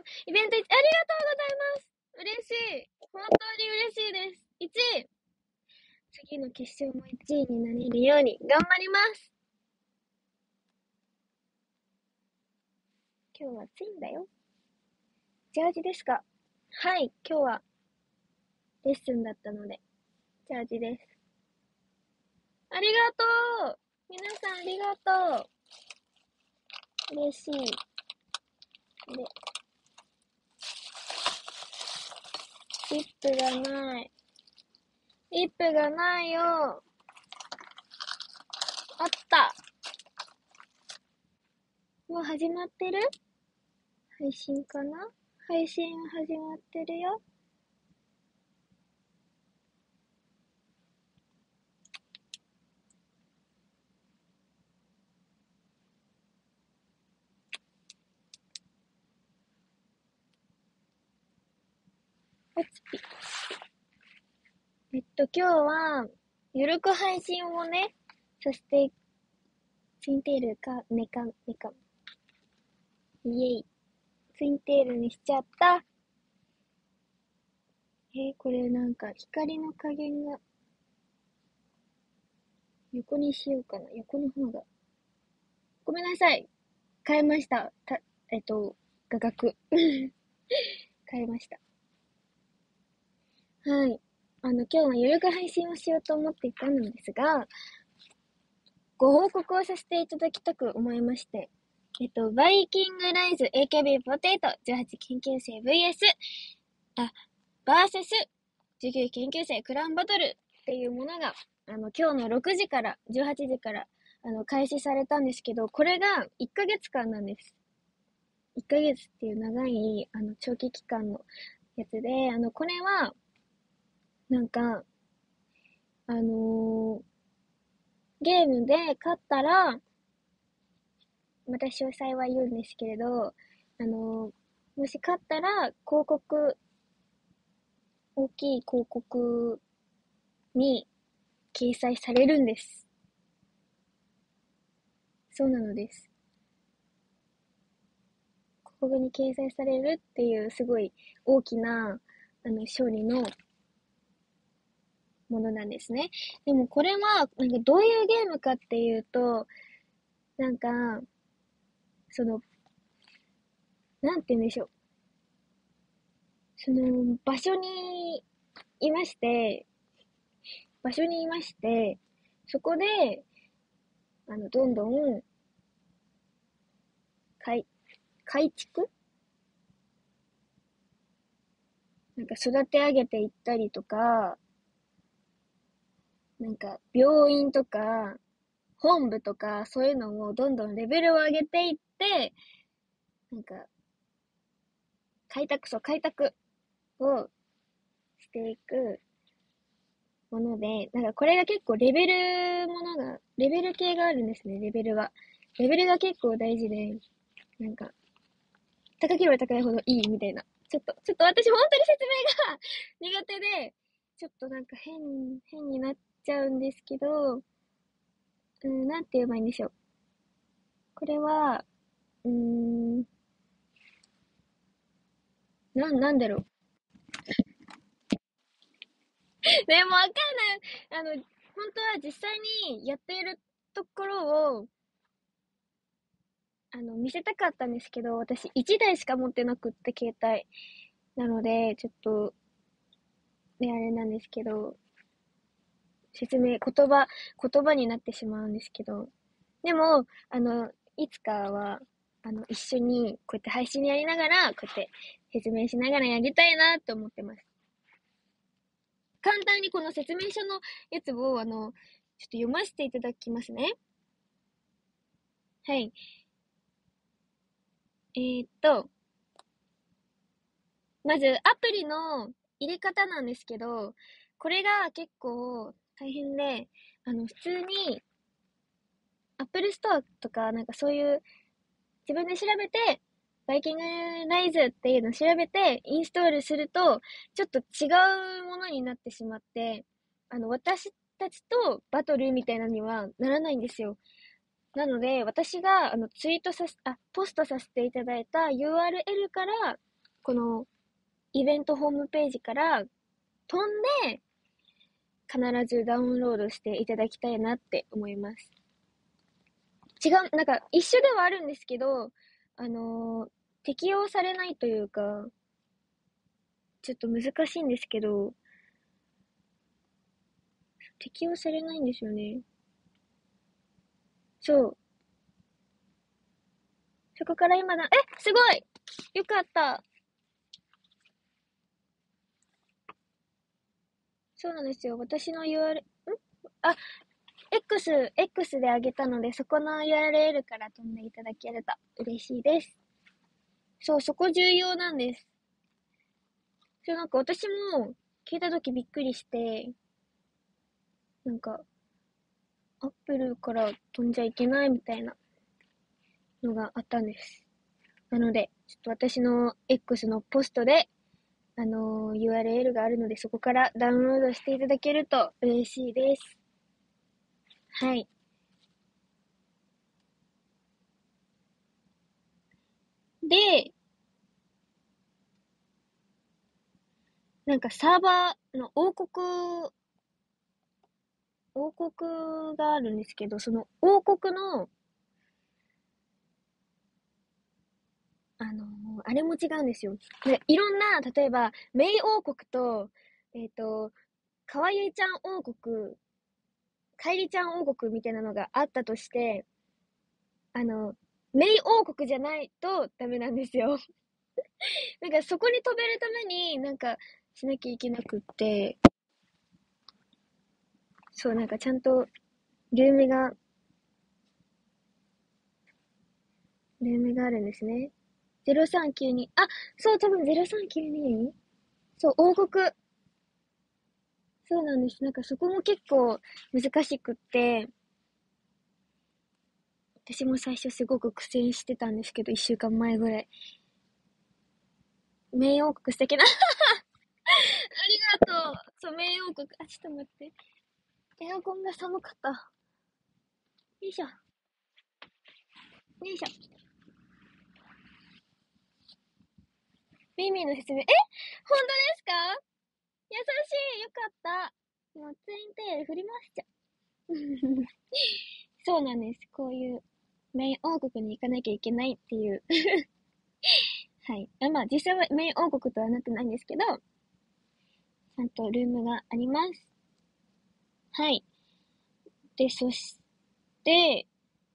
イベント1、ありがとうございます。嬉しい。本当に嬉しいです。1位。次の決勝も1位になれるように頑張ります。今日は暑いんだよ。ジャージですか？はい、今日はレッスンだったので、ジャージです。ありがとう。皆さんありがとう。嬉しい。で、リップがない。リップがないよ。あった。もう始まってる？配信かな？配信始まってるよ。おつぴ。今日は、ゆるく配信をね、させて、ツインテールか、メカ、イエイ。ツインテールにしちゃった。これなんか、光の加減が、横にしようかな。横の方が。ごめんなさい。変えました。画角。変えました。はい。今日のゆるく配信をしようと思っていたのですが、ご報告をさせていただきたく思いまして、バイキングライズ AKB ポテト18研究生 バーサス19研究生クラウンバトルっていうものが、今日の6時から18時から、開始されたんですけど、これが1ヶ月間なんです。1ヶ月っていう長い、長期期間のやつで、これは、なんか、ゲームで勝ったら、また詳細は言うんですけれど、もし勝ったら、大きい広告に掲載されるんです。そうなのです。広告に掲載されるっていうすごい大きな、勝利のものなんですね。でもこれは、なんかどういうゲームかっていうと、なんか、その、なんて言うんでしょう。その、場所にいまして、そこで、どんどん、改築なんか育て上げていったりとか、なんか病院とか、本部とか、そういうのをどんどんレベルを上げていって、なんか、開拓をしていくもので、なんかこれが結構レベル系があるんですね、レベルが。レベルが結構大事で、なんか、高ければ高いほどいいみたいな。ちょっと私本当に説明が苦手で、ちょっとなんか変になっちゃうんですけど、なんて言えばいいんでしょう。これは、うーん、なんだろう。でもわかんない。本当は実際にやっているところを、見せたかったんですけど、私1台しか持ってなくって、携帯。なので、ちょっと、ね、あれなんですけど、言葉になってしまうんですけど。でも、いつかは、一緒に、こうやって配信やりながら、こうやって説明しながらやりたいなって思ってます。簡単にこの説明書のやつを、ちょっと読ませていただきますね。はい。まず、アプリの入れ方なんですけど、これが結構大変で、普通に、Apple Store とか、なんかそういう、自分で調べて、バイキングライズっていうのを調べて、インストールすると、ちょっと違うものになってしまって、私たちとバトルみたいなのにはならないんですよ。なので、私が、ポストさせていただいた URL から、 このイベントホームページから飛んで、必ずダウンロードしていただきたいなって思います。なんか一緒ではあるんですけど、適用されないというか、ちょっと難しいんですけど、適用されないんですよね。そう。そこから今すごいよかった。そうなんですよ。私の URL、あ、X であげたので、そこの URL から飛んでいただけると嬉しいです。そう、そこ重要なんです。そう、なんか私も聞いたときびっくりして、なんか、アップルから飛んじゃいけないみたいなのがあったんです。なので、ちょっと私の X のポストで、URL があるので、そこからダウンロードしていただけると嬉しいです。はい。で、なんかサーバーの王国があるんですけど、その王国の、あれも違うんですよ。で、いろんな、例えば、メイ王国と、かわゆいちゃん王国、かえりちゃん王国みたいなのがあったとして、あの、メイ王国じゃないとダメなんですよ。なんかそこに飛べるために、なんかしなきゃいけなくって、そう、なんかちゃんとルームが、ルームがあるんですね。0392、あ、そう、多分0392？そう、王国。そうなんです。なんかそこも結構難しくって、私も最初すごく苦戦してたんですけど、1週間前ぐらい。名王国素敵な。ありがとう。そう、名王国。あ、ちょっと待って。エアコンが寒かった。よいしょ。よいしょ。ミミの説明。本当ですか？優しい。よかった。もうツインテール振りましちゃう。そうなんです。こういうメイン王国に行かなきゃいけないっていう。はい。まあ実際はメイン王国とはなってないんですけど、ちゃんとルームがあります。はい。で、そして、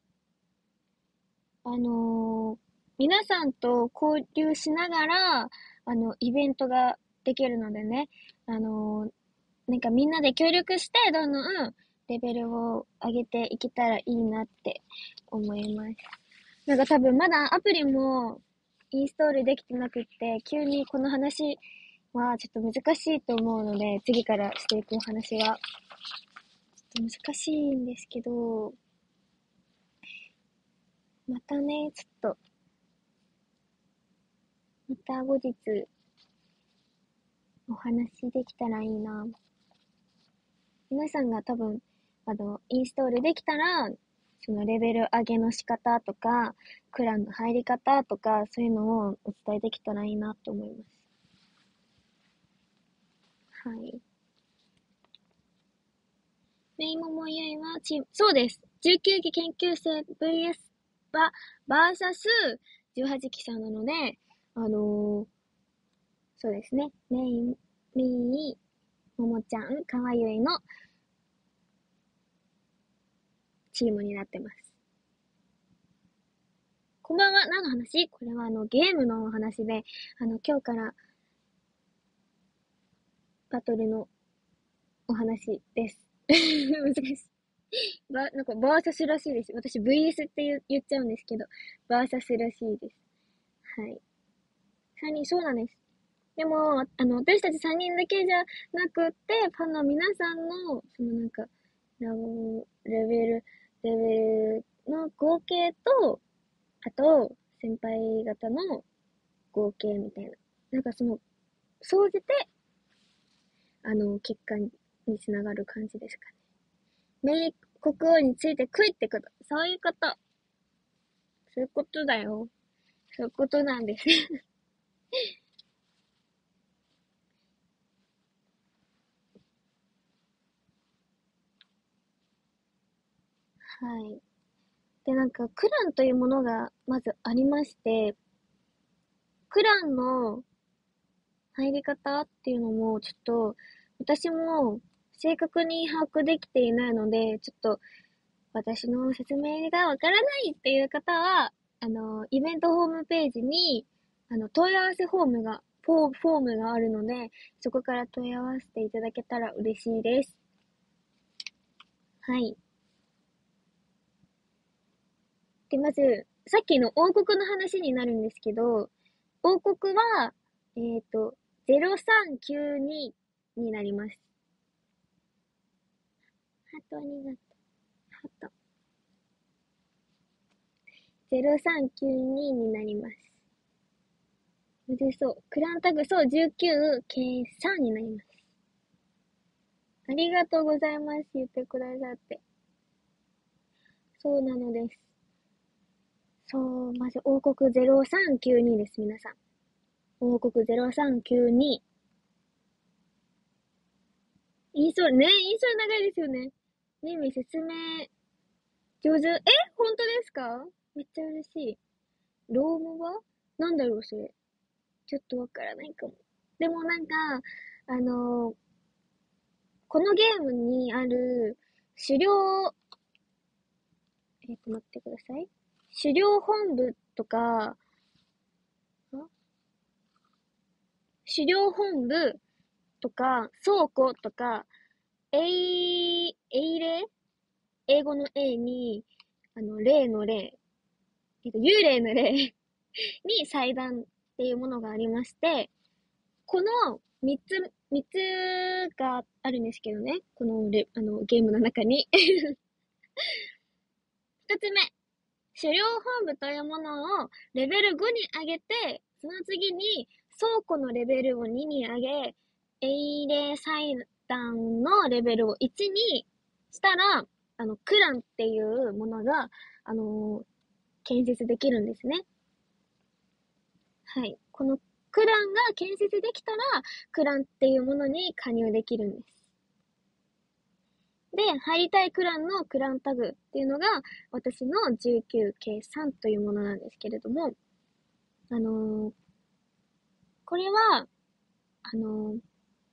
あのー皆さんと交流しながら、イベントができるのでね、なんかみんなで協力して、どんどんレベルを上げていけたらいいなって思います。なんか多分まだアプリもインストールできてなくって、急にこの話はちょっと難しいと思うので、次からしていくお話は、ちょっと難しいんですけど、またね、ちょっと、また後日お話できたらいいな。皆さんが多分、インストールできたら、そのレベル上げの仕方とか、クランの入り方とか、そういうのをお伝えできたらいいなと思います。はい。メイモモユイはチーム、そうです。19期研究生 VS バーサス18期さんなので、そうですね。メイ、ももちゃん、かわゆいのチームになってます。こんばんは。何の話？これはゲームのお話で、今日からバトルのお話です。難しい。なんかバーサスらしいです。私 VS って言っちゃうんですけど、バーサスらしいです。はい。3人、そうなんです。でも、私たち3人だけじゃなくって、ファンの皆さんの、そのなんか、レベルの合計と、あと、先輩方の合計みたいな。なんかその、総じて、結果につながる感じですかね。名国王について食いってこと。そういうこと。そういうことだよ。そういうことなんです。 はい。で、なんか、クランというものがまずありまして、クランの入り方っていうのも、ちょっと、私も正確に把握できていないので、ちょっと、私の説明がわからないっていう方は、イベントホームページに、問い合わせフォームがあるので、そこから問い合わせていただけたら嬉しいです。はい。で、まず、さっきの王国の話になるんですけど、王国は、0392にになります。ハートありがとう。ハート。0392になります。むずそう。クランタグ、そう、19、計3になります。ありがとうございます。言ってくださって。そうなのです。そう、まず王国0392です、皆さん。王国0392。印象、ね、印象長いですよね。ねみ説明、上手。本当ですか？めっちゃ嬉しい。ロームはなんだろう、それ。ちょっとわからないかも。でもなんか、あのーこのゲームにある、狩猟、待ってください。狩猟本部とか、狩猟本部とか、倉庫とか、霊英語の A に、霊の霊、幽霊の霊に祭壇っていうものがありまして、この三つがあるんですけどね。このゲームの中に。一つ目、狩猟本部というものをレベル5に上げて、その次に倉庫のレベルを2に上げ、英霊祭壇のレベルを1にしたら、クランっていうものが、建設できるんですね。はい。このクランが建設できたら、クランっていうものに加入できるんです。で、入りたいクランのクランタグっていうのが、私の19計3というものなんですけれども、あのーこれは、あのー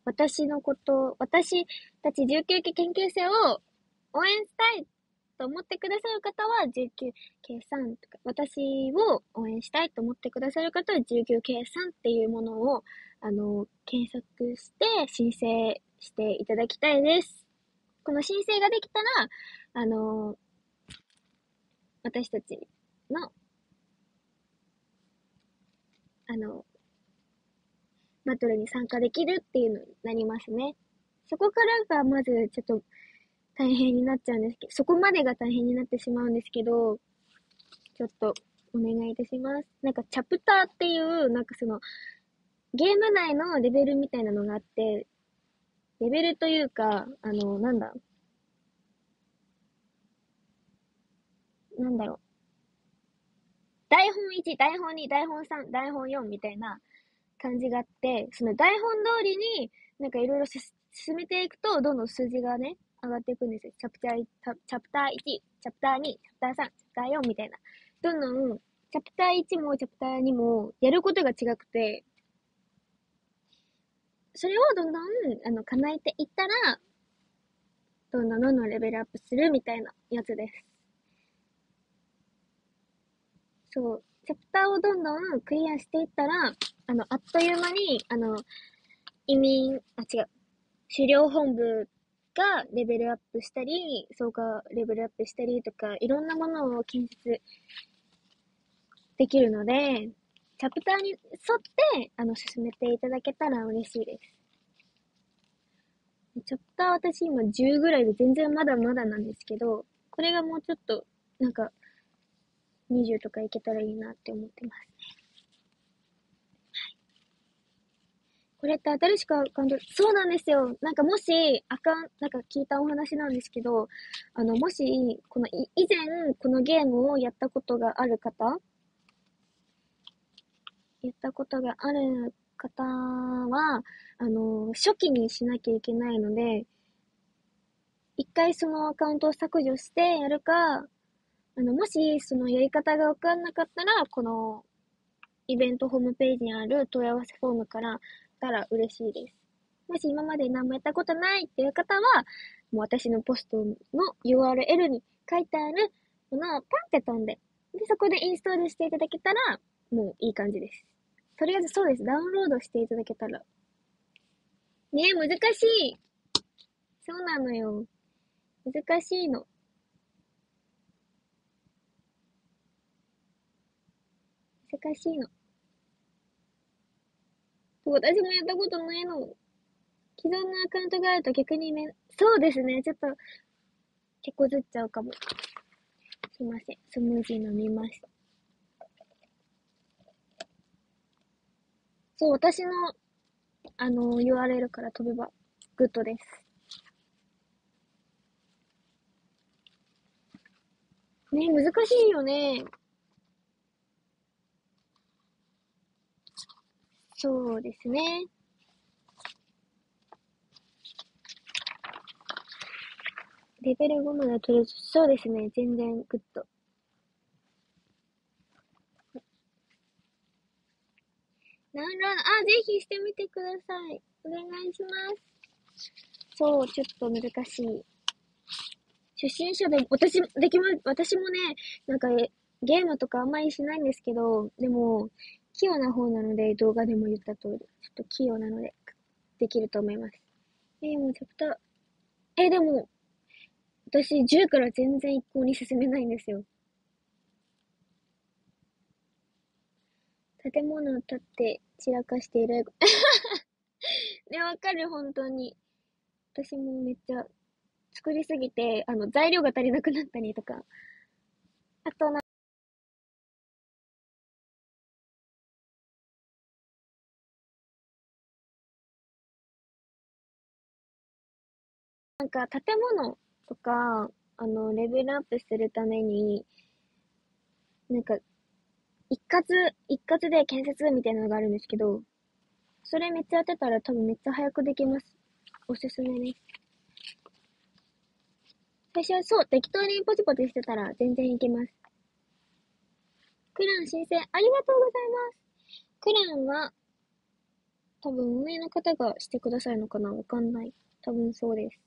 私たち19期研究生を応援したいと思ってくださる方は19計3とか、私を応援したいと思ってくださる方は19計3っていうものを、検索して申請していただきたいです。この申請ができたら、あの、私たちの、あの、バトルに参加できるっていうのになりますね。そこからがまずちょっと大変になっちゃうんですけど、そこまでが大変になってしまうんですけど、ちょっとお願いいたします。なんかチャプターっていう、なんかその、ゲーム内のレベルみたいなのがあって、レベルというか、なんだろう。台本1、台本2、台本3、台本4みたいな感じがあって、その台本通りに、なんかいろいろ進めていくと、どんどん数字がね、上がっていくんですよ。チャプター1、チャプター2、チャプター3、チャプター4みたいな。どんどん、チャプター1もチャプター2も、やることが違くて、それをどんどん、叶えていったら、どんどんレベルアップするみたいなやつです。そう。チャプターをどんどんクリアしていったら、あっという間に、違う。狩猟本部がレベルアップしたり、そうか、レベルアップしたりとか、いろんなものを建設できるので、チャプターに沿って、進めていただけたら嬉しいです。チャプター私今10ぐらいで全然まだまだなんですけど、これがもうちょっと、なんか、20とかいけたらいいなって思ってます。これって新しくアカウント、そうなんですよ。なんかもし、なんか聞いたお話なんですけど、もし、以前、このゲームをやったことがある方は、初期にしなきゃいけないので、 一回そのアカウントを削除してやるか、もしそのやり方がわかんなかったら、このイベントホームページにある問い合わせフォームからたら嬉しいです。もし今まで何もやったことないっていう方は、もう私のポストの URL に書いてあるものをパンって飛んで、で、そこでインストールしていただけたら、もういい感じです。とりあえずそうです。ダウンロードしていただけたら。ねえ、難しい。そうなのよ。難しいの。難しいの。私もやったことないの。既存のアカウントがあると逆にそうですね。ちょっと、結構ずっちゃうかも。すいません。スムージー飲みます。そう、私の、URL から飛べば、グッドです。ね、難しいよね。そうですね。レベル5まで取れず、そうですね。全然グッド。ダウンロード、ぜひしてみてください。お願いします。そう、ちょっと難しい。初心者でも、私もね、なんか、ゲームとかあんまりしないんですけど、でも、器用な方なので、動画でも言った通り、ちょっと器用なので、できると思います。もうチャプター、でも、私、10から全然一向に進めないんですよ。建物を建って散らかしている。ね、わかる、本当に。私もめっちゃ作りすぎて、材料が足りなくなったりとか。あとなんか、建物とか、レベルアップするために、なんか、一括で建設みたいなのがあるんですけど、それめっちゃやってたら多分めっちゃ早くできます。おすすめです。最初はそう、適当にポチポチしてたら全然いけます。クラン申請ありがとうございます。クランは多分運営の方がしてくださるのかなわかんない。多分そうです。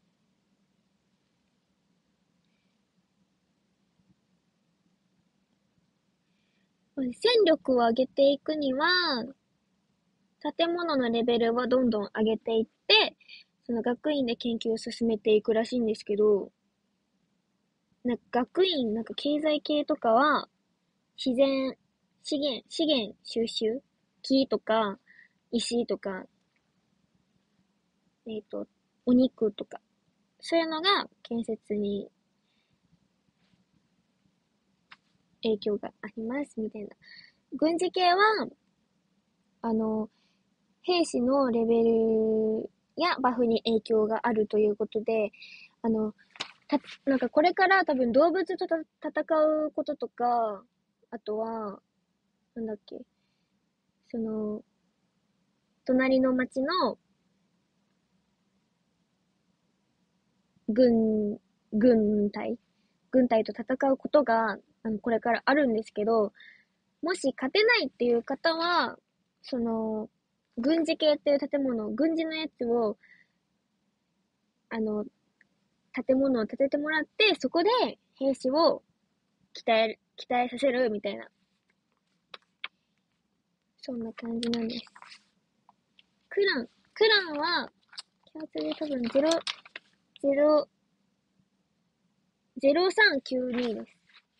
戦力を上げていくには、建物のレベルはどんどん上げていって、その学院で研究を進めていくらしいんですけど、なんか学院、なんか経済系とかは、自然、資源収集木とか、石とか、えっと、お肉とか、そういうのが建設に影響があります、みたいな。軍事系は、あの、兵士のレベルやバフに影響があるということで、あの、なんかこれから多分動物と戦うこととか、あとは、なんだっけ、その、隣の町の軍、軍隊軍隊と戦うことが、これからあるんですけど、もし勝てないっていう方は、その、軍事系っていう建物、軍事のやつを、あの、建物を建ててもらって、そこで兵士を鍛えさせるみたいな、そんな感じなんです。クランは、共通で多分0392です。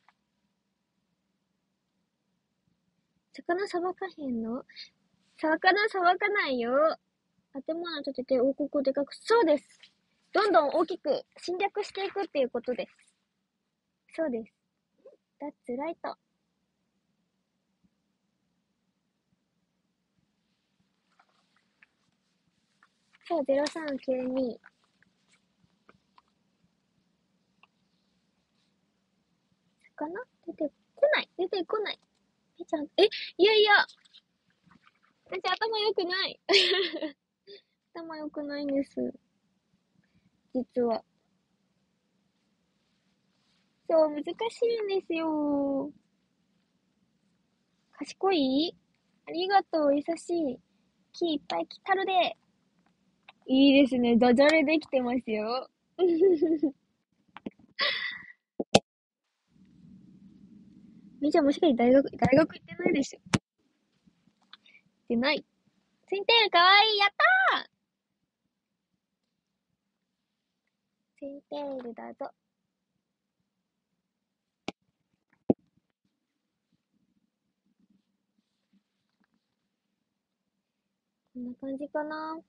魚さばかへんの？魚さばかないよ。建物建てて王国をでかく、そうです。どんどん大きく侵略していくっていうことです。そうです。That's right. そう、0392。魚出てこない。ちゃん、いやいや、私頭良くない。頭良くないんです。実は。 そう、難しいんですよ。賢い？ありがとう、優しい。木いっぱい来たるで。いいですね。ダジャレできてますよ。みーちゃんもしかして大学行ってないでしょ？行ってない。ツインテールかわいい。やったー。ツインテールだぞ。こんな感じかな。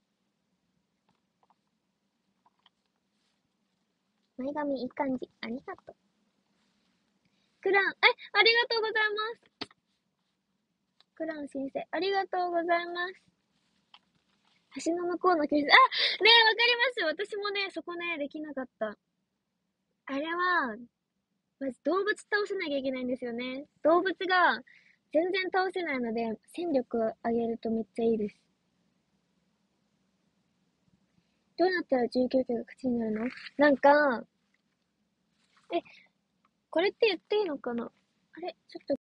前髪いい感じ。ありがとう。クラン、ありがとうございます。クラン先生、ありがとうございます。橋の向こうの教室。ねえ、わかります。私もね、そこね、できなかった。あれは、まず動物倒せなきゃいけないんですよね。動物が全然倒せないので、戦力上げるとめっちゃいいです。どうなったら19キロが勝ちになるの？なんか、え、これって言っていいのかな？あれちょっと、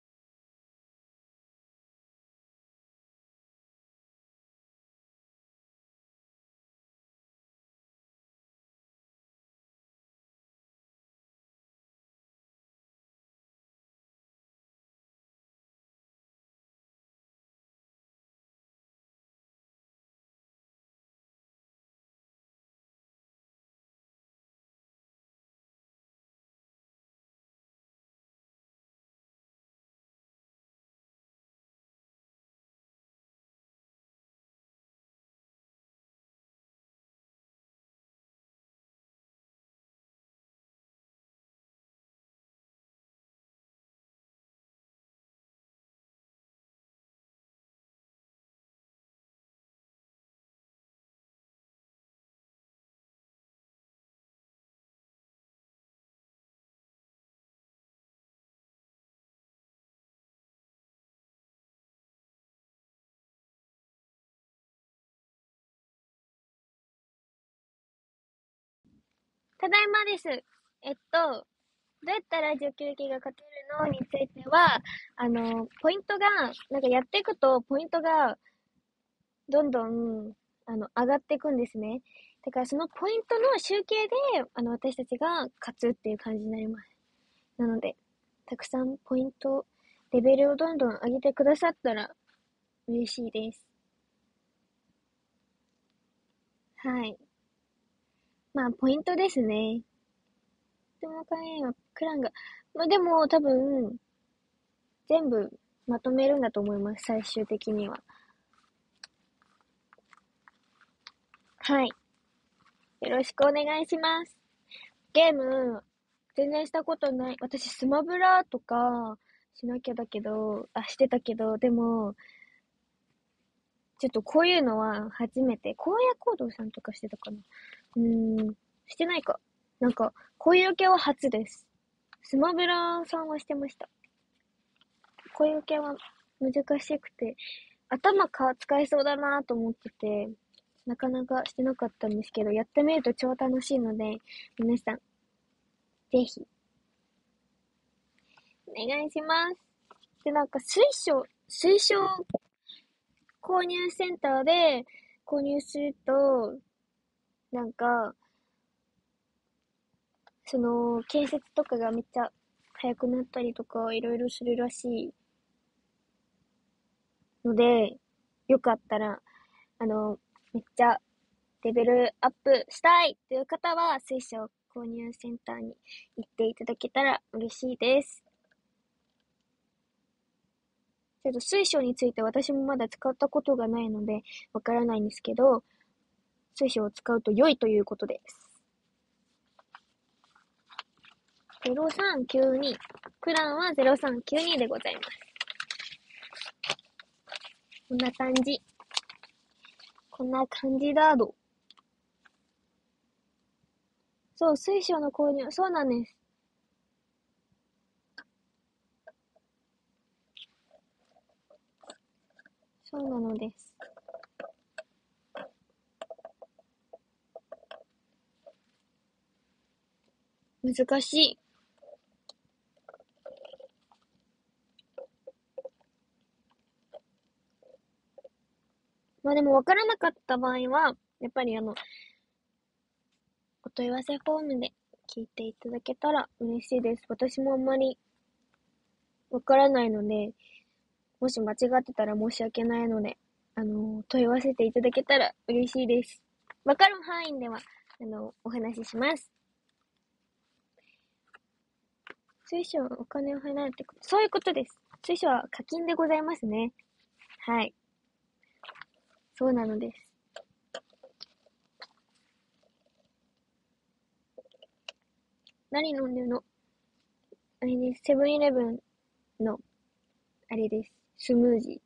ただいまです。どうやったら19キロが勝てるのについては、ポイントが、なんかやっていくと、ポイントが、どんどん、上がっていくんですね。だからそのポイントの集計で、私たちが勝つっていう感じになります。なので、たくさんポイント、レベルをどんどん上げてくださったら嬉しいです。はい。まあ、ポイントですね。でも、かえはクランが、まあでも、多分、全部まとめるんだと思います、最終的には。はい。よろしくお願いします。ゲーム、全然したことない。私、スマブラとか、しなきゃだけど、してたけど、でも、ちょっとこういうのは初めて。荒野行動さんとかしてたかな？してないか。なんか、こういう系は初です。スマブラさんはしてました。こういう系は難しくて、頭使いそうだなと思ってて、なかなかしてなかったんですけど、やってみると超楽しいので、皆さん、ぜひ、お願いします。で、なんか水晶購入センターで購入すると、なんか、建設とかがめっちゃ早くなったりとか、いろいろするらしいので、よかったら、あの、めっちゃレベルアップしたいという方は、水晶購入センターに行っていただけたら嬉しいです。ちょっと水晶について私もまだ使ったことがないので、わからないんですけど、水晶を使うと良いということです。0392。クランは0392でございます。こんな感じ。こんな感じだど。そう、水晶の購入、そうなんです。そうなのです。難しい。 まあでもわからなかった場合は、やっぱりお問い合わせフォームで聞いていただけたら嬉しいです。私もあんまりわからないので、もし間違ってたら申し訳ないので、問い合わせていただけたら嬉しいです。わかる範囲では、お話しします。通所はお金を払うってこと、そういうことです。通所は課金でございますね。はい。そうなのです。何飲んでるの？あれです。セブンイレブンの、あれです。スムージー。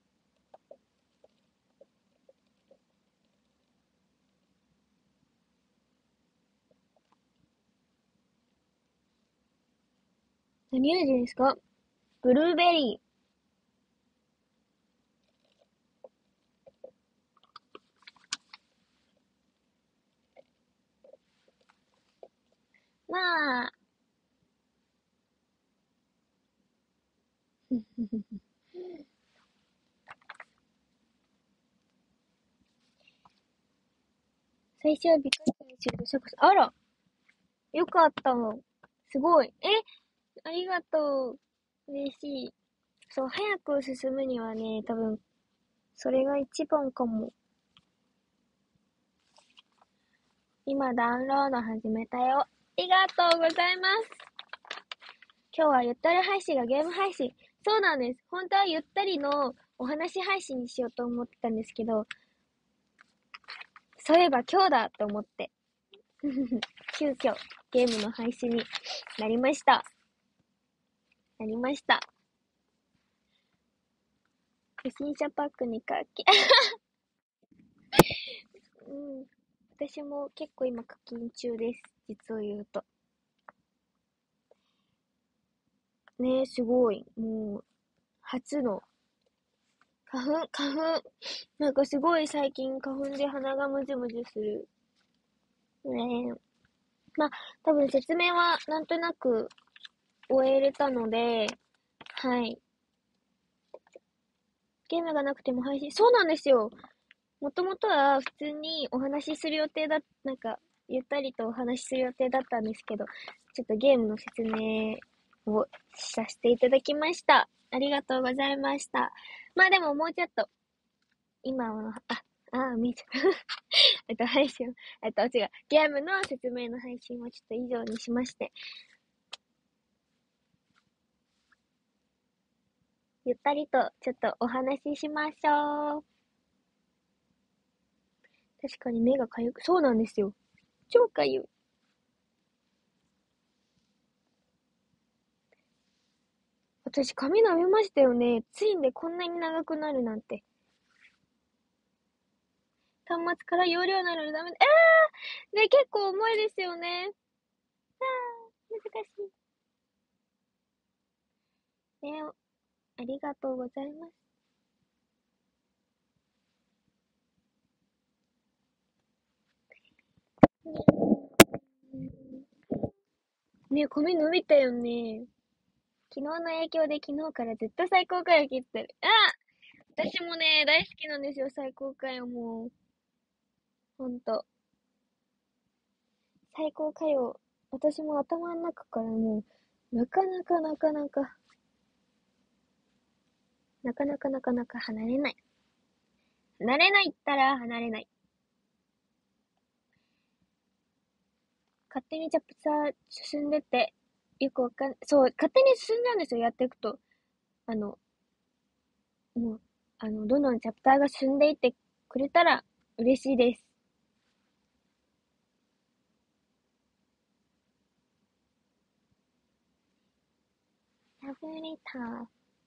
何味ですか？ブルーベリー。まあ、最初はびっくりするけど、あら、よかったの。すごい。ありがとう。嬉しい。そう、早く進むにはね、多分、それが一番かも。今ダウンロード始めたよ。ありがとうございます。今日はゆったり配信がゲーム配信。そうなんです。本当はゆったりのお話配信にしようと思ってたんですけど、そういえば今日だと思って、急遽ゲームの配信になりました。なりました。不審者パックに課金。うん。私も結構今課金中です。実を言うと。ねえ、すごい。もう、初の花粉。なんかすごい最近花粉で鼻がムズムズする。ねえ。まあ、多分説明はなんとなく終えれたので、はい。ゲームがなくても配信、そうなんですよ。もともとは普通にお話しする予定なんか、ゆったりとお話しする予定だったんですけど、ちょっとゲームの説明をさせていただきました。ありがとうございました。まあでももうちょっと、今は、見ちゃう。配信、違う、ゲームの説明の配信をちょっと以上にしまして、ゆったりとちょっとお話ししましょう。確かに目がかゆく、そうなんですよ。超かゆい。私髪伸びましたよね。ツインでこんなに長くなるなんて。端末から容量なのにダメだ。ね、結構重いですよね。難しい。ね、ありがとうございます。ね、髪伸びたよね。昨日の影響で昨日からずっと最高回を切ってる。私もね、大好きなんですよ、最高回をもう。ほんと。最高回を、私も頭の中からもう、なかなか離れない。離れないったら離れない。勝手にチャプター進んでって、よくわかん、そう、勝手に進んじゃうんですよ、やっていくと。あの、もう、どんどんチャプターが進んでいってくれたら嬉しいです。ラブレター。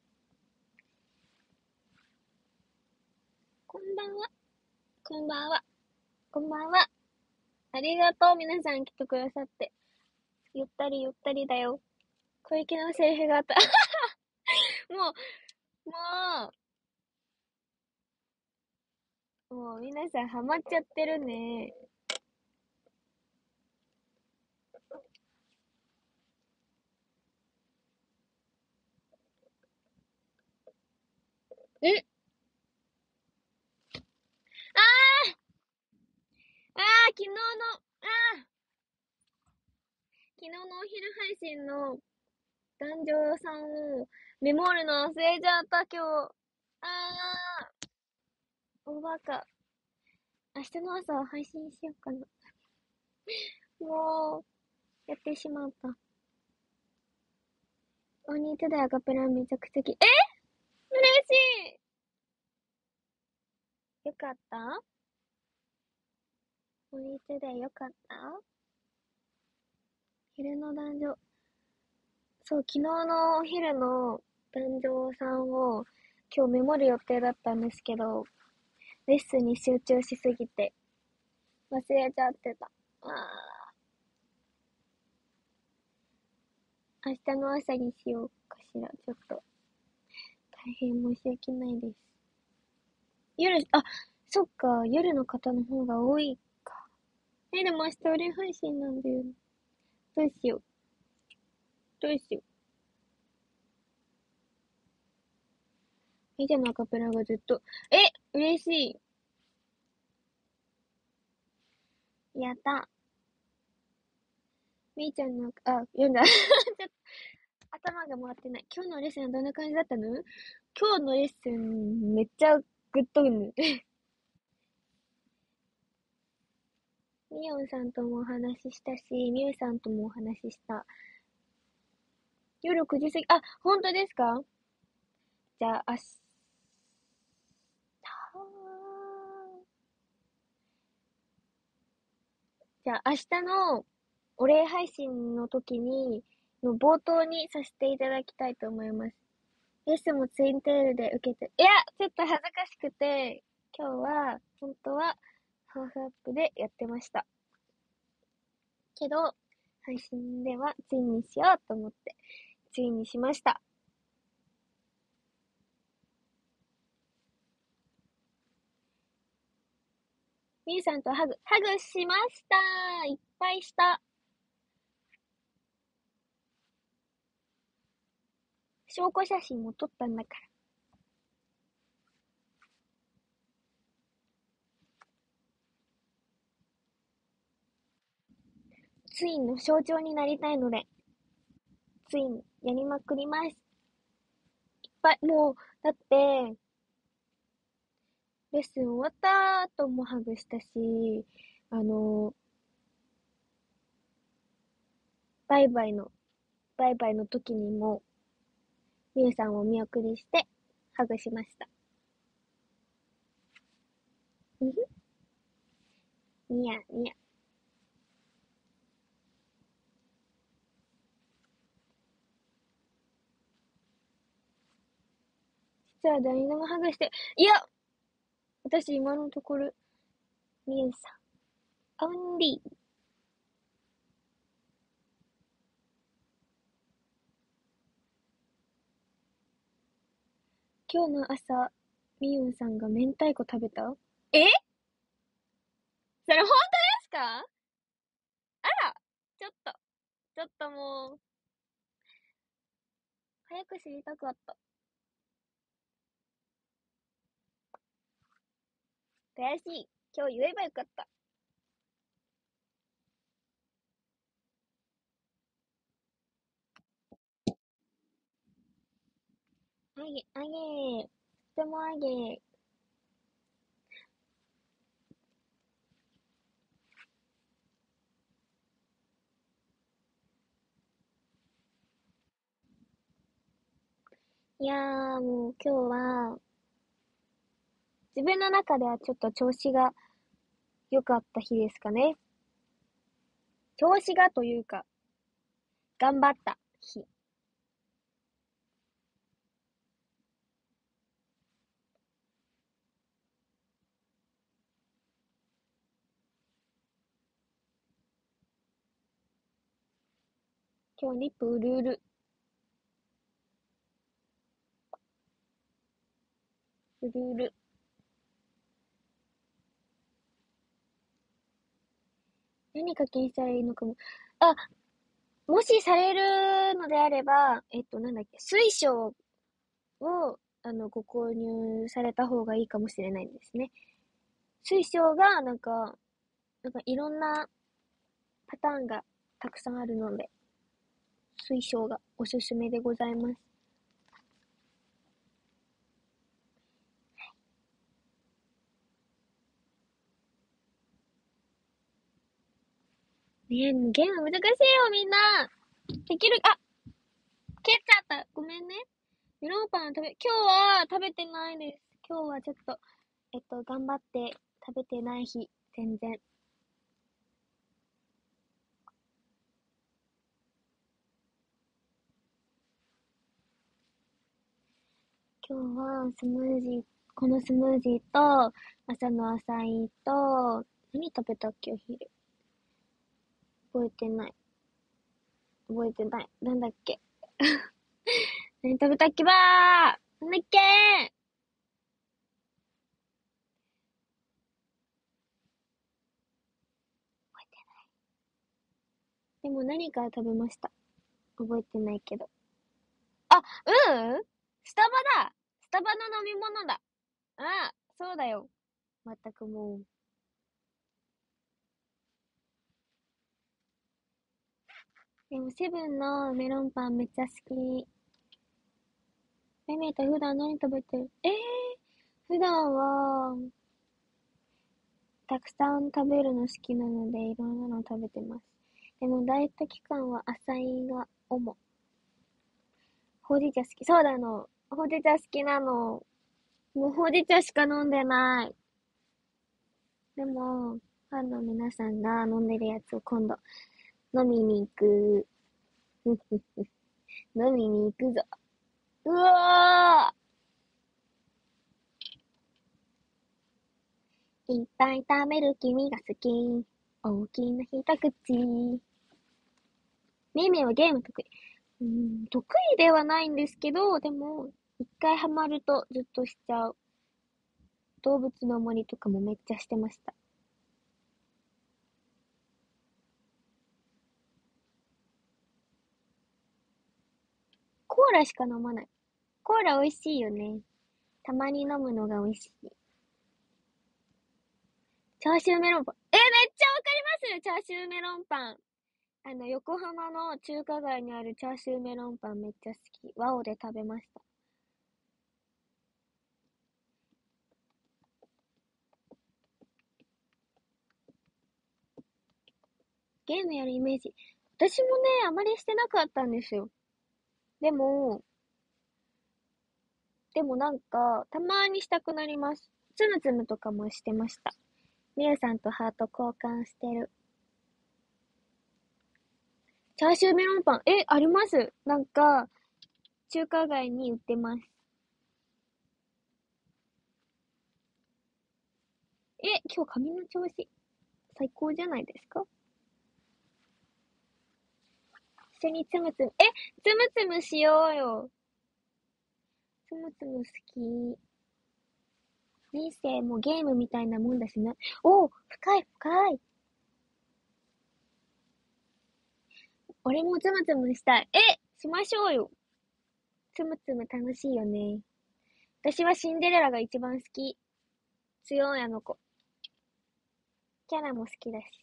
こんばんは。こんばんは。こんばんは。ありがとう、皆さん来てくださって。ゆったりゆったりだよ。小池のセリフがあった。もももう皆さんハマっちゃってるね。ん昨日のお昼配信の男女さんをメモるの忘れちゃった、今日。おバカ。明日の朝配信しようかな。もう、やってしまった。鬼手でアカペラめちゃくちゃ嬉しい。よかった？鬼手でよかった？昼の男女。そう、昨日のお昼の男女さんを今日メモる予定だったんですけど、レッスンに集中しすぎて忘れちゃってた。明日の朝にしようかしら。ちょっと大変申し訳ないです。そっか、夜の方の方が多いか。でも明日俺配信なんだよ。どうしよう。どうしよう。みーちゃんのアカペラがずっと、嬉しい。やった。みーちゃんの、読んだ。ちょっと頭が回ってない。今日のレッスンはどんな感じだったの？今日のレッスン、めっちゃグッとぬ。みおんさんともお話ししたし、みゆさんともお話しした。夜9時過ぎ、本当ですか？じゃあ、明日のお礼配信の時に、の冒頭にさせていただきたいと思います。レッスンもツインテールで受けて、ちょっと恥ずかしくて、今日は、本当は、ハーフアップでやってました。けど、配信ではツインにしようと思って、ツインにしました。みゆさんとハグしました。いっぱいした。証拠写真も撮ったんだから。ツインの象徴になりたいので、ツインやりまくります。いっぱい、もう、だって、レッスン終わった後もハグしたし、あの、バイバイの、バイバイの時にも、みゆさんをお見送りして、ハグしました。にやにや。実は誰にでもハグして、私今のところ、みゆさん、オンリー。今日の朝、みゆさんが明太子食べた？えそれ本当ですか？ちょっと、もう、早く知りたかった。悔しい。今日言えばよかった。あげ、あげ、とてもあげ。いやもう今日は、自分の中ではちょっと調子が良かった日ですかね。調子がというか、頑張った日。今日リップうるうる。うるうる。何課金したらいいのかも。あ、もしされるのであれば、なんだっけ、水晶を、ご購入された方がいいかもしれないんですね。水晶が、なんか、 なんかいろんなパターンがたくさんあるので、水晶がおすすめでございます。ねえ、ゲーム難しいよ、みんな。できる、あ、蹴っちゃった。ごめんね。メロンパン今日は食べてないです。今日はちょっと、頑張って食べてない日、全然。今日はスムージー、このスムージーと、朝のアサイと、何食べたっけ、お昼。覚えてない。覚えてない。なんだっけ。何食べたっけばー、なんだっけー。でも何から食べました。覚えてないけど。あ、スタバだ。スタバの飲み物だ。あ、そうだよ。まったくもう。でもセブンのメロンパンめっちゃ好き。めめた普段何食べてる？普段は、たくさん食べるの好きなので、いろんなの食べてます。でも、ダイエット期間はアサイが主。ほうじ茶好き。そうだの。ほうじ茶好きなの。もうほうじ茶しか飲んでない。でも、ファンの皆さんが飲んでるやつを今度飲みに行く。飲みに行くぞ。うわー、いっぱい食べる君が好き。大きな一口。めいめいはゲーム得意。得意ではないんですけど、でも、一回ハマるとずっとしちゃう。動物の森とかもめっちゃしてました。コーラしか飲まない。コーラ美味しいよね。たまに飲むのが美味しい。チャーシューメロンパン。めっちゃわかりますチャーシューメロンパン。横浜の中華街にあるチャーシューメロンパンめっちゃ好き。ワオで食べました。ゲームやるイメージ。私もね、あまりしてなかったんですよ。でも、なんか、たまにしたくなります。つむつむとかもしてました。みゆさんとハート交換してる。チャーシューメロンパン。あります。なんか、中華街に売ってます。今日髪の調子、最高じゃないですか？一緒につむつむ。つむつむしようよ。つむつむ好き。人生もゲームみたいなもんだしな。深い深い。俺もつむつむしたい。しましょうよ。つむつむ楽しいよね。私はシンデレラが一番好き。強いあの子。キャラも好きだし。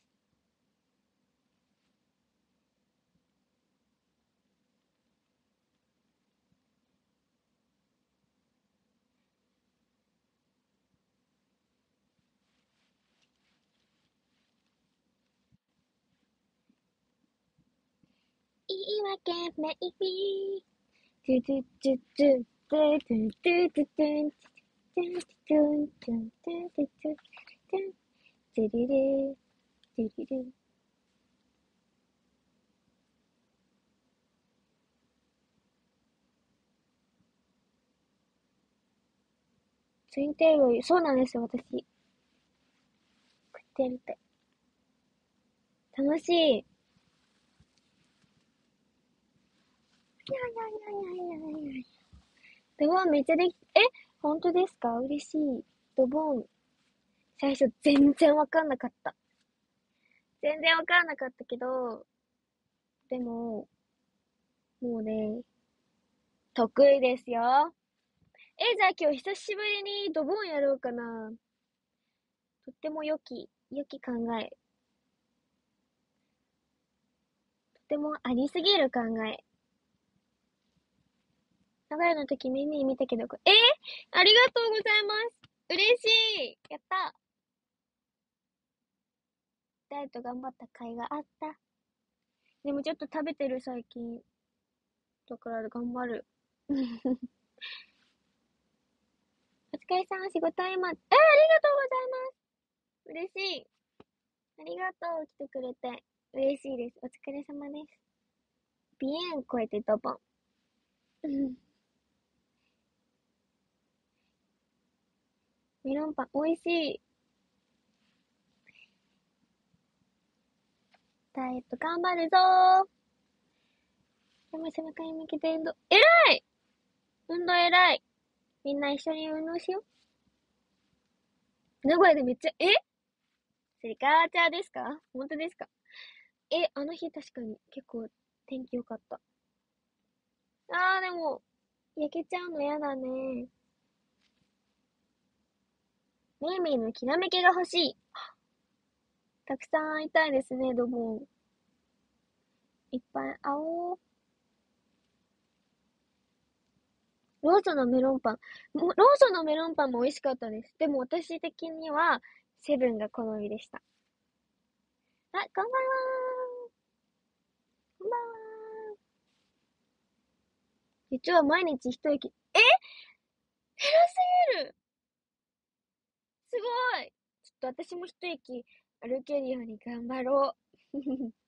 言い訳メイビー。トゥトゥトゥトゥトゥトゥトゥトゥトゥトゥトゥトゥトゥトゥトゥトゥトゥトゥルルトゥルル。ツインテール、そうなんですよ、私。食ってみて。楽しい。いやいやいやいやいやいや。ドボンめっちゃでき、本当ですか？嬉しい。ドボン。最初全然わかんなかった。全然わかんなかったけど、でも、もうね、得意ですよ。じゃあ今日久しぶりにドボンやろうかな。とっても良き考え。 ってもありすぎる考え。流れの時耳見たけど、ありがとうございます。嬉しい。やった。ダイエット頑張った甲斐があった。でもちょっと食べてる最近。だから頑張る。お疲れさん、仕事今。ありがとうございます。嬉しい。ありがとう、来てくれて。嬉しいです。お疲れ様です。鼻炎超えてドボン。メロンパン、美味しい。ダイエット頑張るぞー。でも背中に向けて運動。偉い運動偉い。みんな一緒に運動しよう。名古屋でめっちゃ、スリカーチャーですか？本当ですか？あの日確かに結構天気良かった。でも、焼けちゃうのやだね。メイメイのきらめきが欲しい。たくさん会いたいですね、ドボン。いっぱい会おう。ローソンのメロンパン。ローソンのメロンパンも美味しかったです。でも私的には、セブンが好みでした。こんばんはー。こんばんはー。実は毎日一駅、減らせるすごいちょっと私も一駅歩けるように頑張ろう。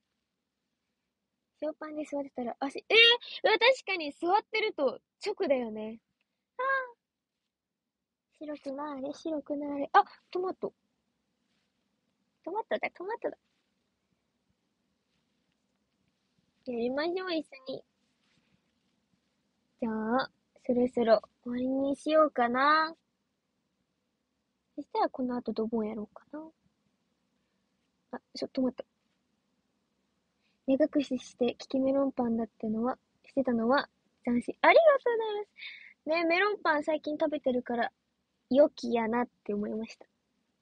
ショーパンで座ってたら足、確かに座ってると直だよね。あ白くなーれ、白くなーれ。トマト。トマトだ、トマトだ。やりましょう、一緒に。じゃあ、そろそろ終わりにしようかな。そしたらこの後ドボンやろうかな。トマト。目隠ししてキキメロンパンだってのは、してたのは斬新。ありがとうございます。ね、メロンパン最近食べてるから、良きやなって思いました。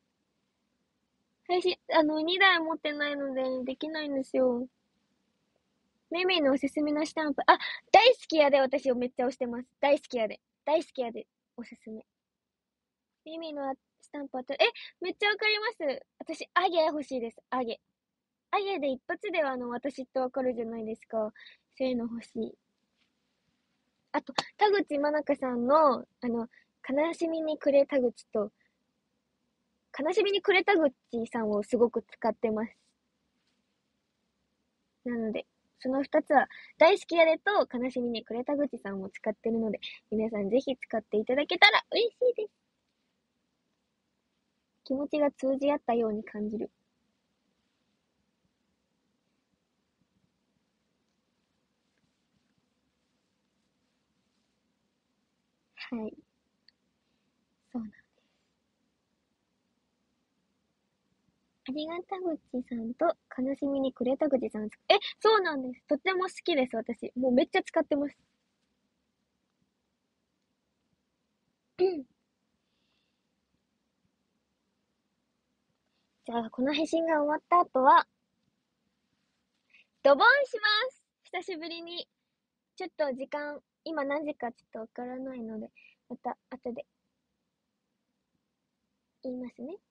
配信、2台持ってないので、できないんですよ。めいめいのおすすめのスタンプ。大好きやで私をめっちゃ押してます。大好きやで。大好きやで。おすすめ。めいめいのスタンプあった。めっちゃわかります。私、アゲ欲しいです。アゲ。アゲで一発では私ってわかるじゃないですか。そういうの欲しい。あと、田口まなかさんの、悲しみにくれ田口と、悲しみにくれ田口さんをすごく使ってます。なので、その二つは、大好きやでと悲しみにくれ田口さんを使ってるので、皆さんぜひ使っていただけたら嬉しいです。気持ちが通じ合ったように感じる。はい。そうなんです。ありがたぐちさんと悲しみにくれたぐちさん。そうなんです。とっても好きです、私。もうめっちゃ使ってます。じゃあ、この配信が終わった後は、ドボンします。久しぶりに。ちょっと時間、今何時かちょっとわからないので、また後で言いますね。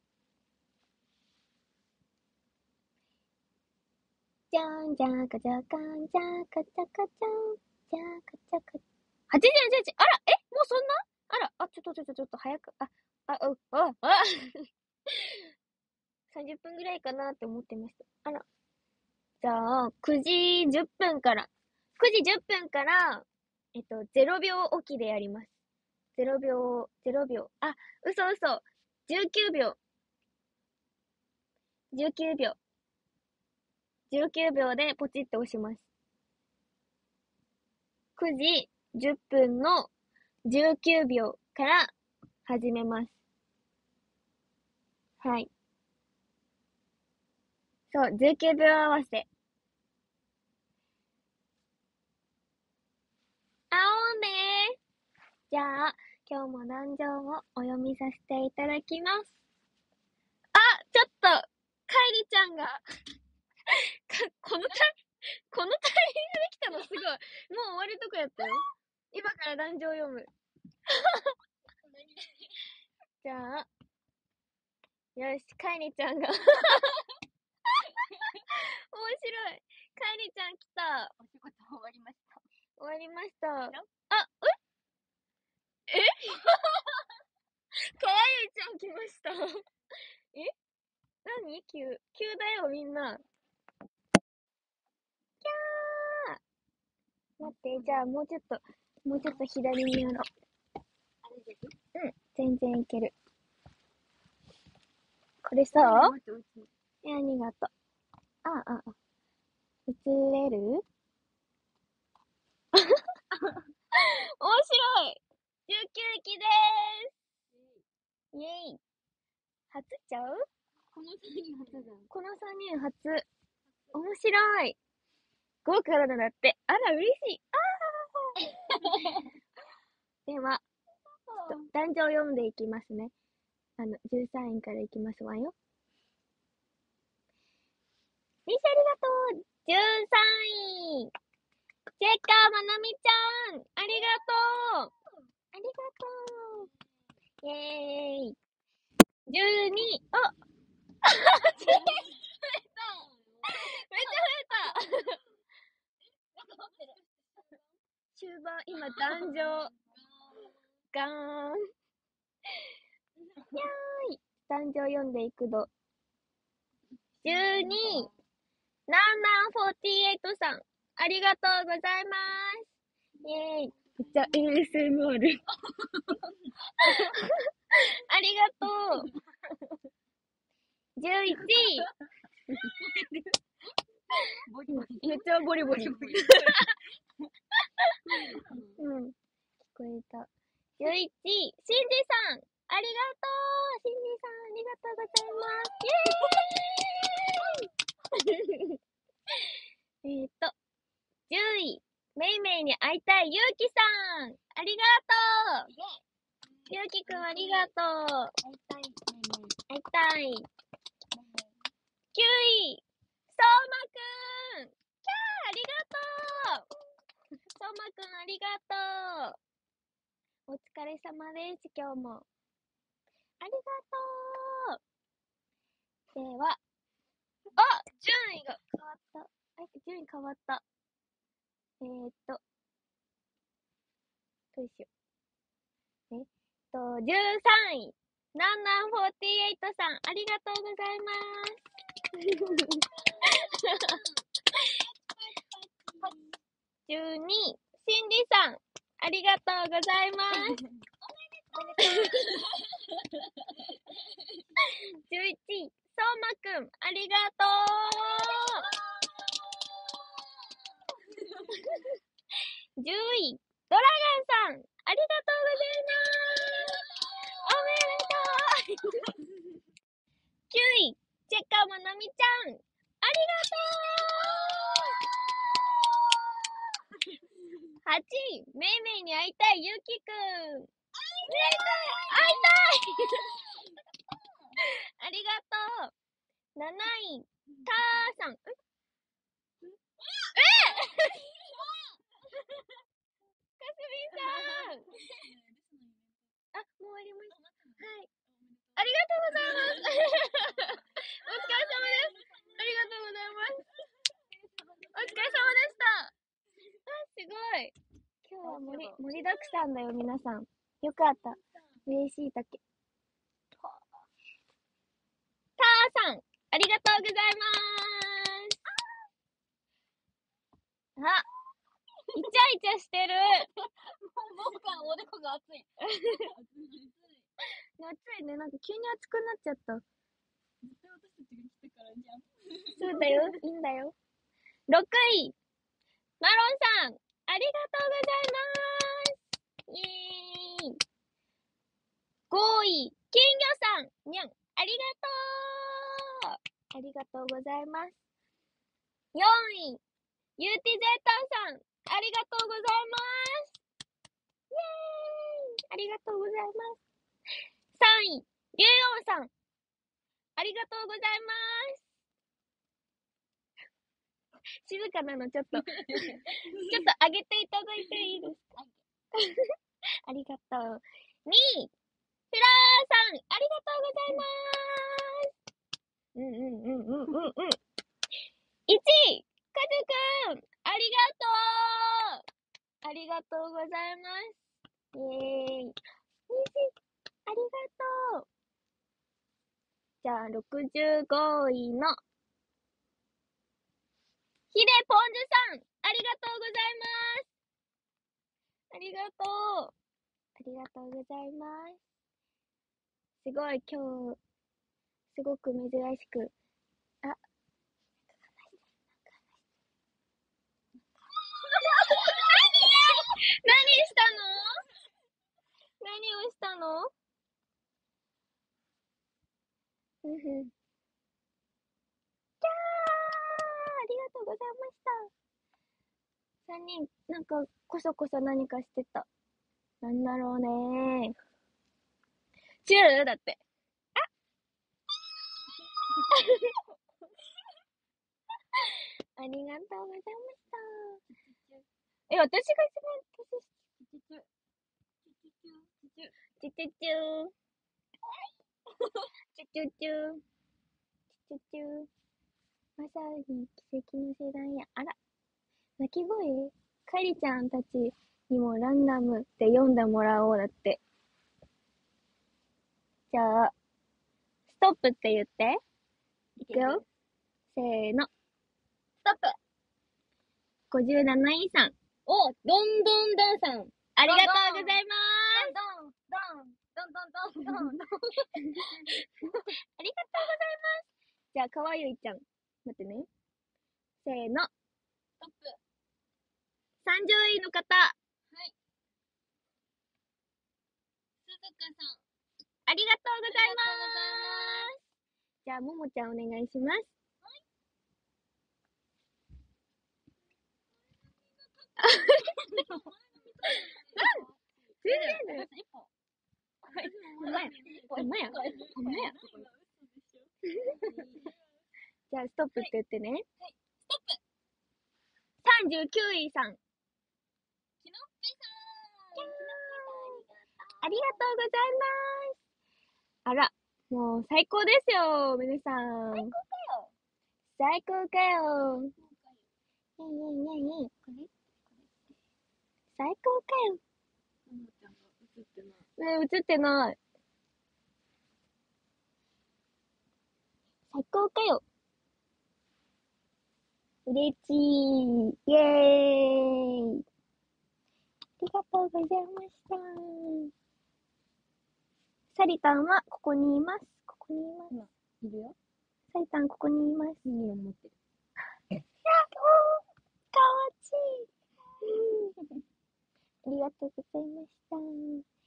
じゃんじゃかじゃかんじゃかじゃかじゃんじゃかじゃか。8時8時。あら、もうそんなあら、ちょっと早く、30分ぐらいかなって思ってました。あら。じゃあ、9時10分から、9時10分から、0秒おきでやります。0秒、0秒。嘘。19秒。19秒。19秒でポチッと押します。9時10分の19秒から始めます。はい。そう、19秒合わせ。会おうねー。じゃあ、今日も壇上をお読みさせていただきます。ちょっと、かえりちゃんがこのこのタイミングで来たのすごい。もう終わるとこやったよ。今から壇上読む。じゃあ、よし、カイニちゃんが。面白い。カイニちゃん来た。 お仕事終わりました。 終わりました。あ、えかわゆいちゃん来ました。え何急だよ、みんな。待って、じゃあもうちょっと左にやろう。 あれですうん、全然いける。これさ、ありがとう。映れる面白い !19 期でーすイェイ初ちゃうこの3人初だ。 この3人初。面白い豪華なのだって。あら、嬉しい。では、壇上読んでいきますね。13位からいきますわよ。みしありがとう !13 位チェッカーまなみちゃんありがとうありがとうイェーイ !12 位あめっちゃ増えた終盤、今、壇上。ガーン。やーい。壇上読んでいくぞ。12位、ナンナン48さん。ありがとうございます。イェーイ。めっちゃ ASMR。ありがとう。11位。めっちゃボリボリ。うん、聞こえた。11位、シンジさん。ありがとうシンジさん、ありがとうございます。イェーイ10位、めいめいに会いたいゆうきさん。ありがとうゆうきくんありがとう会いたい。9位、そうまくんキャーありがとうそうまくんありがとうお疲れ様です、今日も。ありがとうでは、順位が変わった。順位変わった。どうしよう。13位、ナンナン48さん、ありがとうございます。12位、シンジさん、ありがとうございます。11位、そうまくん、ありがとう10位、ドラゴンさん、ありがとうございます。おめでとう9位、チェッカーまなみちゃん、ありがとう8位、めいめいに会いたいゆきくん。会いたいありがとう7位、たーさん。かすみさんもう終わりました。はい。ありがとうございます。お疲れ様です。ありがとうございます。お疲れ様でした。すごい。今日は盛りだくさんだよ、皆さん。よかった。嬉しいだけ。たーさん、ありがとうございます。あ、イチャイチャしてる。 僕はおでこが熱い。 暑いね。なんか急に暑くなっちゃった。 絶対私たちが来たからじゃん。 そうだよ。いいんだよ。6位、マロンさん、ありがとうございます。イェーイ。5位、金魚さん、にゃん、ありがとう。ありがとうございます。4位、ユーティゼーターさん、ありがとうございます。イェーイ。ありがとうございます。3位、リュウヨンさん、ありがとうございます。 静かなのちょっと、ちょっと上げていただいていいですか？ありがとう。2位、フラーさん、ありがとうございます。1位、カズくん、ありがとう。ありがとうございます。イェーイ。2位、ありがとう。じゃあ、65位の、ヒデポンズさん、ありがとうございます。ありがとう。ありがとうございます。すごい、今日、すごく珍しく、あ、何したの？何をしたの？ふふ。キャー、ありがとうございました。3人、なんか、こそこそ何かしてた。なんだろうね。チューだって。ありがとうございました。私が一番年下。チュチュチュ。チュチュチュ。チュチュチュ。チュチュチュ。チュチュチュ。まさに奇跡の世代や。あら、鳴き声カリちゃんたちにもランダムって読んでもらおうだって。じゃあ、ストップって言って。いくよ。せーの。ストップ。57位さん。 お、どんどんどんさん。 ありがとうございます。 どんどん、どんどんどんどんどん。 ありがとうございます。じゃあ、かわゆいちゃん。待ってね。せーの。 ストップ。 30位の方。 はい。すずかさん。 ありがとうございまありがとうございます。 す。じゃあ、ももちゃんお願いします。全然だよ。 一歩。 ほんまや。ほんまや。ほんまや。じゃあ、ストップって言ってね。 はい。ストップ。 39位さん。 きのっぺさん。 ありがとうございます。あら、もう最高ですよ、皆さん。最高かよ。ねえねえねえねえ。これ最高かよ。 ももちゃんが映ってない。 ねえ、映ってない。最高かよ。嬉しい。イェーイ。ありがとうございました。サリタンはここにいます。ここにいます。 いるよ。 サリタンここにいます。 何を持ってる。 かわちい。ありがとうございました。